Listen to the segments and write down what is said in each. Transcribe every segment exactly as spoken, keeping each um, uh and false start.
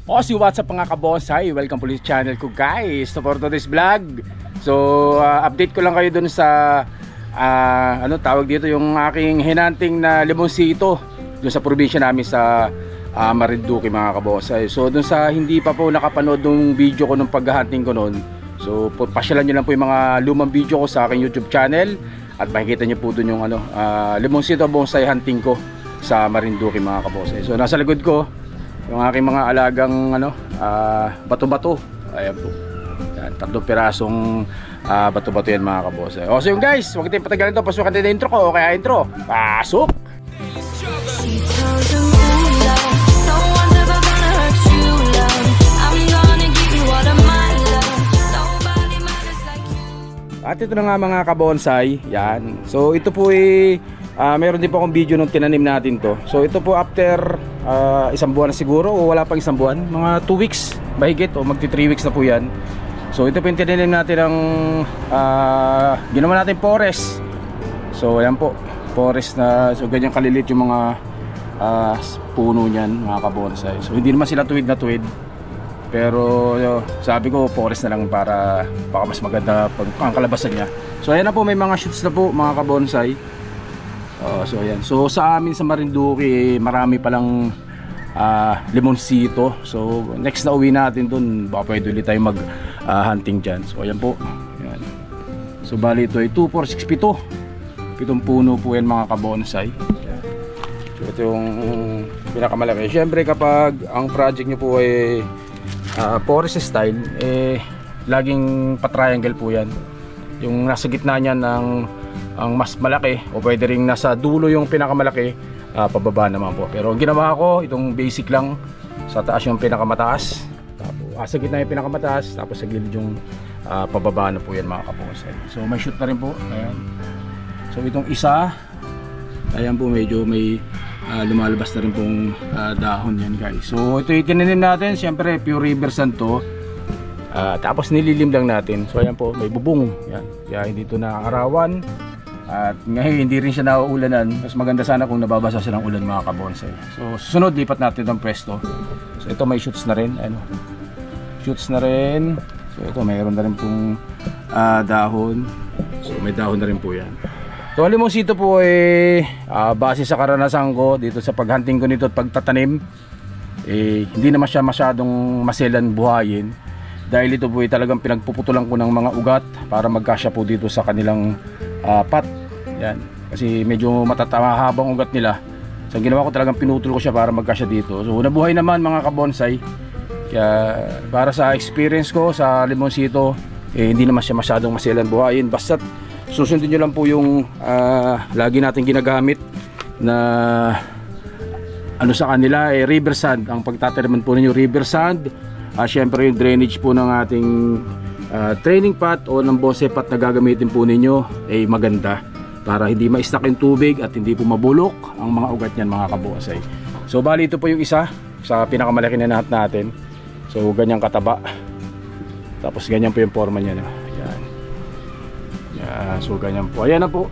O si what's up mga kabonsai, welcome po sa channel ko guys. So for today's vlog, so uh, update ko lang kayo dun sa uh, ano tawag dito, yung aking hinanting na limonsito dun sa probinsya namin sa uh, Marinduque mga kabonsai. So dun sa hindi pa po nakapanood ng video ko nung paghahunting ko noon, so pasyalan nyo lang po yung mga lumang video ko sa aking YouTube channel at makikita nyo po dun yung ano, uh, limonsito bonsai hunting ko sa Marinduque mga kabonsai. So nasa likod ko yung aking mga alagang ano, uh, bato-bato. Ayan po. Yan, tatlong pirasong uh, bato-bato yan mga kabosay. O so yung guys, huwag tayong patagalin ito. Pasukan din na intro ko. Kaya intro, pasok! At ito na nga mga kabonsai. Yan. So ito po ay uh, meron din po akong video nung tinanim natin to. So ito po after uh, isang buwan na siguro o wala pang isang buwan, mga two weeks mahigit o magti three weeks na po yan. So ito po yung tinanim natin ng uh, ginawa natin forest. So ayan po, forest na so ganyan kalilit yung mga uh, puno niyan mga kabonsai. So hindi naman sila tuwid na tuwid, pero yo, sabi ko forest na lang para baka mas maganda pag ang kalabasan niya. So ayan na po, may mga shoots na po mga kabonsai. Uh, so ayan, so sa amin sa Marinduque marami palang uh, limonsito. So next na uwi natin dun, baka pwede ulit tayo mag uh, hunting dyan. So ayan po, ayan. So bali ito ay two, four, six, pito pitong puno po yan mga kabonsai. So ito yung pinakamalaki. Syempre kapag ang project nyo po ay uh, forest style, eh laging pa-triangle po yan. Yung nasa gitna niya ng ang mas malaki o pwede ring nasa dulo yung pinakamalaki, uh, pababa naman po. Pero ang ginawa ko, itong basic lang, sa taas yung pinakamataas, tapos ah, sa gitna yung pinakamataas, tapos sa gilid yung uh, pababa na po yan mga kabonsai. So may shoot na rin po. Ayan. So itong isa, ayan po, medyo may uh, lumalabas na rin pong uh, dahon yan guys. So ito yung tinanim natin, syempre pure river sand to. Uh, tapos nililim lang natin. So ayan po, may bubong yan, kaya hindi ito nakakarawan. At ngayon hindi rin siya nauulanan. Mas maganda sana kung nababasa siya ng ulan mga kabonsai. So susunod lipat natin ng pwesto. So ito may shoots na rin, ano, shoots na rin. So ito mayroon na rin pong uh, dahon. So may dahon na rin po yan. So ang limonsito po eh uh, base sa karanasan ko dito sa paghunting ko nito at pagtatanim, eh hindi naman siya masyadong maselan buhayin. Dahil ito po ay talagang pinagpuputulan ko ng mga ugat para magkasya po dito sa kanilang uh, pot. Yan. Kasi medyo matatama habang ugat nila. So ginawa ko talagang pinutol ko siya para magkasya dito. So nabuhay naman mga kabonsai. Kaya para sa experience ko sa limonsito, eh, hindi naman siya masyadong maselan buhayin. Basta susundin nyo lang po yung uh, lagi natin ginagamit na ano sa kanila, eh, river sand. Ang pagtataniman po ninyo river sand. Uh, syempre yung drainage po ng ating uh, training pot o ng bonsai pot na gagamitin po ninyo ay eh, maganda para hindi ma-stuck yung tubig at hindi po mabulok ang mga ugat niyan mga kabonsai. So bali ito po yung isa sa pinakamalaki na nahat natin. So ganyang kataba, tapos ganyan po yung forma niya. Ayan. Ayan, so ganyan po. Ayan na po.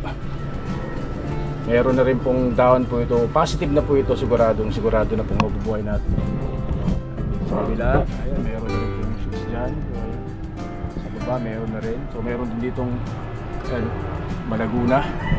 Meron na rin pong down po ito. Positive na po ito, siguradong sigurado na pong mabubuhay natin. Sa kabila, ayan, meron na rin yung shoots dyan. Sa baba, meron na rin. So, meron din ditong ayan, malaguna.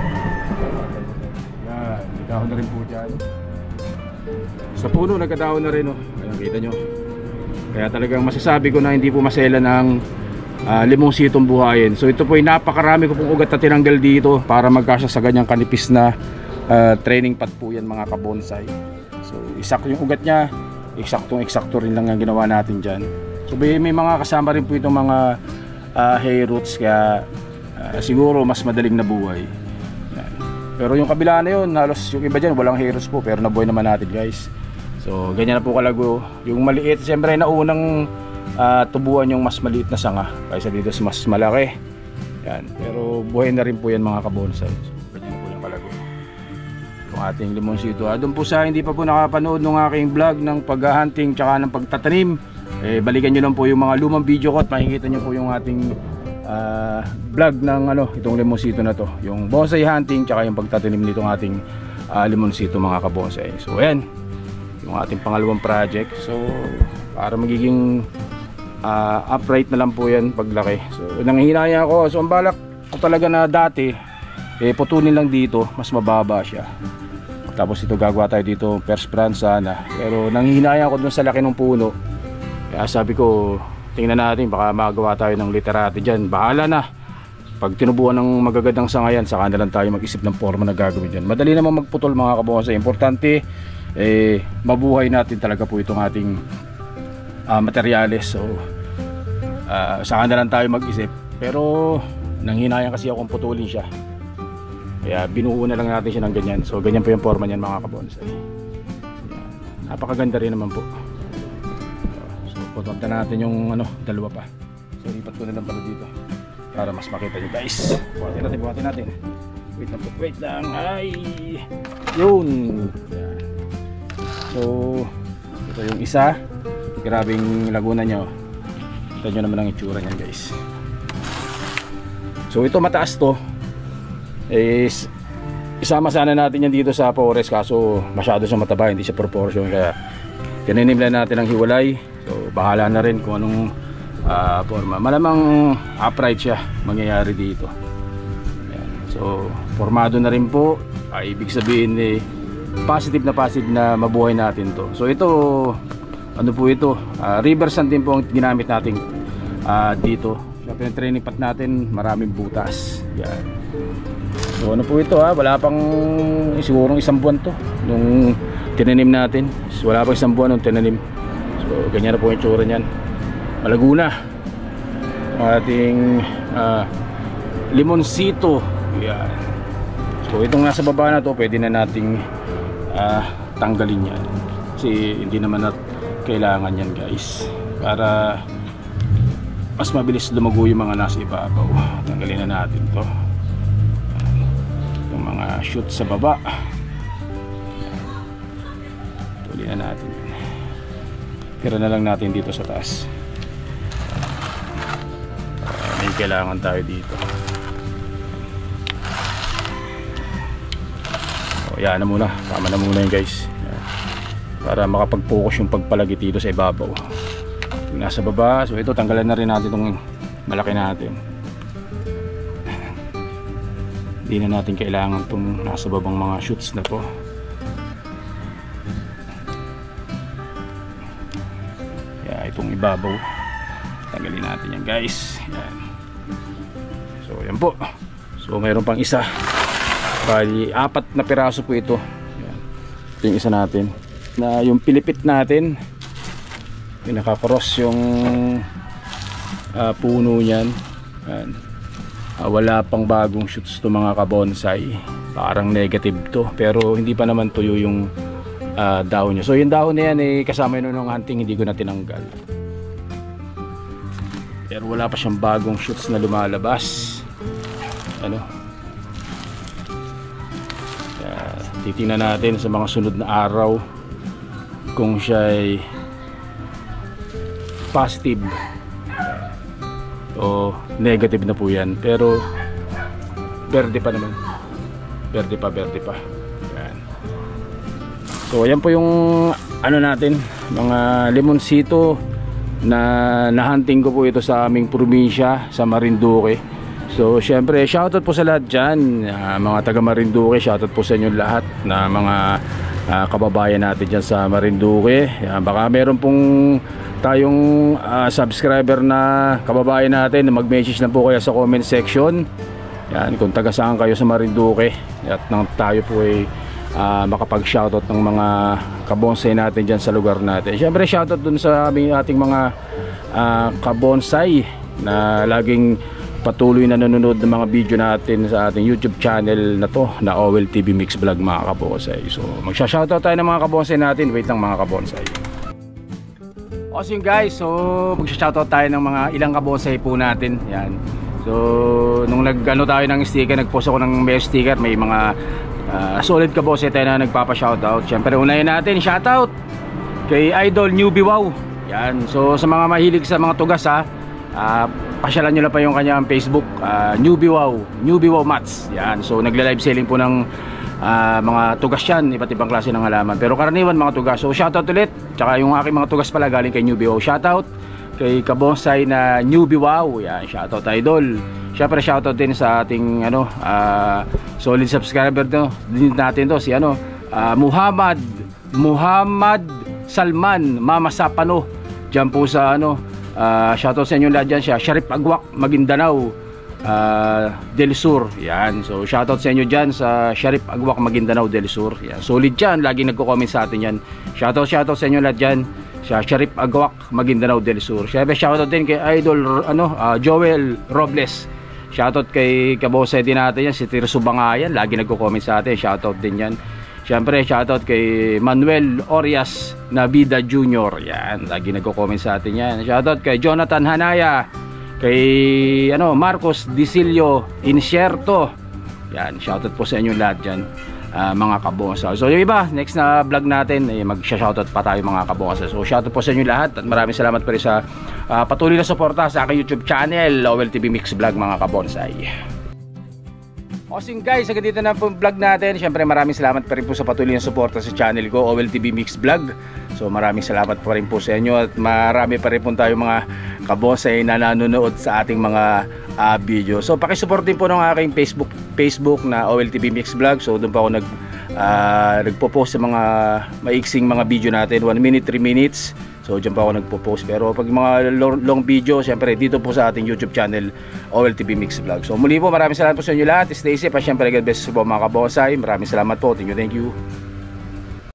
Ayan, nagdahon na rin po dyan. Sa puno, nagkadahon na rin. Oh. Ayan, kita nyo. Kaya talagang masasabi ko na hindi po masela ng uh, limonsitong buhayin. So, ito po ay napakarami ko pong ugat na tinanggal dito para magkasya sa ganyang kanipis na uh, training pot po yan mga kabonsai. So, isak yung ugat niya. Eksaktong eksakto rin lang ang ginawa natin dyan. So may mga kasama rin po itong mga uh, hair roots, kaya uh, siguro mas madaling nabuhay. Yan. Pero yung kabila na yun, halos yung iba dyan walang hair roots po, pero nabuhay naman natin guys. So ganyan na po kalago. Yung maliit, siyempre naunang uh, tubuan yung mas maliit na sanga kaysa dito mas malaki. Yan. Pero buhay na rin po yan mga kabonsai. So ganyan na po yung kalago ating limonsito. Ah, doon po sa hindi pa po nakapanood ng aking vlog ng paghahunting tsaka ng pagtatanim, eh, balikan nyo lang po yung mga lumang video ko at makikita nyo po yung ating uh, vlog ng ano, itong limonsito na to, yung bonsai hunting tsaka yung pagtatanim nitong ating uh, limonsito mga kabonsai. So ayan, yung ating pangalawang project. So para magiging uh, upright na lang po yan paglaki. So nanghihinaya ako. So ang balak ko talaga na dati eh putulin lang dito, mas mababa siya. Tapos ito gagawa tayo dito first branch sana. Pero nanghihinaya ako dun sa laki ng puno. Kaya sabi ko tingnan natin, baka magawa tayo ng literate dyan. Bahala na. Pag tinubuan ng magagandang sangayan, saka na lang tayo mag-isip ng forma na gagawin dyan. Madali naman magputol mga kabonsai. Importante, eh, mabuhay natin talaga po itong ating uh, materyales. So, uh, saka na lang tayo mag-isip. Pero, nanghinayang kasi akong putulin siya. Kaya binuo na lang natin siya ng ganyan. So, ganyan po yung forma niyan mga kabonsai. Napakaganda rin naman po. So, putunta natin yung ano, dalawa pa. So, lipat ko na lang pala dito para mas makita nyo guys. Buhatin natin, buhatin natin. Wait lang po, wait lang. Ay, yun. Yan. So, ito yung isa. Grabing laguna nyo. Kita nyo naman ang itsura nyan guys. So, ito mataas to. Is, isama sana natin yan dito sa forest. Kaso, masyado siyang mataba. Hindi siya proportion. Kaya, tinanimlan natin ang hiwalay. So, bahala na rin kung anong Uh, forma. Malamang upright siya mangyayari dito. Ayan. So formado na rin po, ay ibig sabihin eh, positive na positive na mabuhay natin to. So ito, ano po ito, uh, river sand din po ang ginamit natin uh, dito. So pinag-training pat natin, maraming butas. Yan. So ano po ito ha, wala pang sigurong isang buwan to nung tinanim natin. So, wala pang isang buwan nung tinanim. So ganyan na po yung tsura niyan. Malaguna ating uh, limonsito. Yan. So itong nasa baba na to pwede na nating uh, tanggalin yan kasi hindi naman nat kailangan yan guys, para mas mabilis lumago yung mga nasa ibabaw. Tanggalin na natin to, yung mga shoot sa baba. Tuloy na natin yan. Tira na lang natin dito sa taas. May kailangan tayo dito. So yan na muna, tama na muna yun guys, para makapag-focus yung pagpalagi dito sa ibabaw yung nasa baba. So ito, tanggalan na rin natin itong malaki natin. Hindi na natin kailangan itong nasa babang mga shoots na to. Kaya itong ibabaw tanggalin natin yan guys. Yan. So yan po. So mayroon pang isa. Bali apat na piraso po ito. Yan. Ito yung isa natin. Na yung pilipit natin, pinaka-cross yung uh, puno niyan. Yan. Uh, wala pang bagong shoots to mga kabonsai. Parang negative to. Pero hindi pa naman tuyo yung uh, dahon niya. So yung dahon na yan eh, kasama yun nung hunting, hindi ko na tinanggal. Pero wala pa siyang bagong shoots na lumalabas. Ano? Kaya, titingnan natin sa mga sunod na araw kung siya ay positive o negative na po yan. Pero berde pa naman. Berde pa, berde pa. Yan. So ayan po yung ano natin, mga limonsito na nahunting ko po ito sa aming probinsya, sa Marinduque. So syempre shoutout po sa lahat dyan, uh, mga taga Marinduque. Shoutout po sa inyo lahat na mga uh, kababayan natin dyan sa Marinduque. Yan, baka meron pong tayong uh, subscriber na kababayan natin, mag-message na po kayo sa comment section. Yan, kung taga saan kayo sa Marinduque, at nang tayo po ay uh, makapag-shoutout ng mga kabonsai natin dyan sa lugar natin. Siyempre shoutout dun sa aming ating mga uh, kabonsai na laging patuloy na nanonood ng mga video natin sa ating YouTube channel na to, na O L T V Mix Vlog mga kabonsai. So magsha-shoutout tayo ng mga kabonsai natin. Wait lang mga kabonsai. Awesome guys, so magsha-shoutout tayo ng mga ilang kabonsai po natin. Yan. So nung nag-ano tayo ng sticker, nag-post ako ng may sticker, may mga Uh, solid kabonsai tayo na nagpapa-shoutout. Siyempre unahin natin, shoutout kay Idol Newbie Wow. Yan. So sa mga mahilig sa mga tugas ha, uh, pasyalan nyo lang pa yung kanyang Facebook, uh, Newbie Wow, Newbie Wow Mats. Yan. So nagla-live selling po ng uh, mga tugas yan, iba't ibang klase ng halaman, pero karaniwan mga tugas. So shoutout ulit, tsaka yung aking mga tugas pala galing kay Newbie Wow. Shoutout kay kabonsay na Newbie Wow, yan, shoutout idol. Syempre shoutout din sa ating ano uh, solid subscriber to, din natin to, si ano uh, Muhammad Muhammad Salman Mama Sapano, dyan po sa ano uh, shoutout sa inyo lahat dyan, siya Sharif Agwak, Maguindanao uh, del Sur, yan. So shoutout sa inyo dyan sa Sharif Agwak, Maguindanao del Sur, yan. Solid dyan, lagi nagko-comment sa atin yan. Shoutout shoutout sa inyo lahat dyan sa Sharif Agwak, Maguindanao del Sur. Syempre shoutout din kay Idol ano uh, Joel Robles. Shoutout kay kabosay din natin yan, si Tirso Bangayan, lagi nagko-comment sa atin, shoutout din yan. Syempre shoutout kay Manuel Orias Navida Junior, yan, lagi nagko-comment sa atin yan. Shoutout kay Jonathan Hanaya, kay ano Marcos Dicilio Inserto, yan, shoutout po sa inyo lahat dyan, uh, mga kabonsay. So yung iba, next na vlog natin eh, mag-shoutout pa tayo mga kabonsay. So shoutout po sa inyo lahat at maraming salamat pa rin sa uh, patuloy na suporta sa aking YouTube channel, O L T V Mix Vlog mga kabonsay. Awesome guys, hanggang dito na po yung vlog natin. Siyempre maraming salamat pa rin po sa patuloy na suporta sa channel ko, O L T V Mix Vlog. So maraming salamat pa rin po sa inyo at marami pa rin po tayo mga kabonsay na nanonood sa ating mga uh, video. So pakisupport din po ng aking Facebook Facebook na O L T V Mix Vlog. So doon pa ako nag uh, nagpo-post sa mga maiksing mga video natin, one minute, three minutes. So dyan pa ako nagpo-post. Pero pag mga long, long video, syempre dito po sa ating YouTube channel, O L T V Mix Vlog. So muli po, maraming salamat po sa inyo lahat. Stay safe at syempre God bless po mga kabonsay. Maraming salamat po. Thank you, thank you.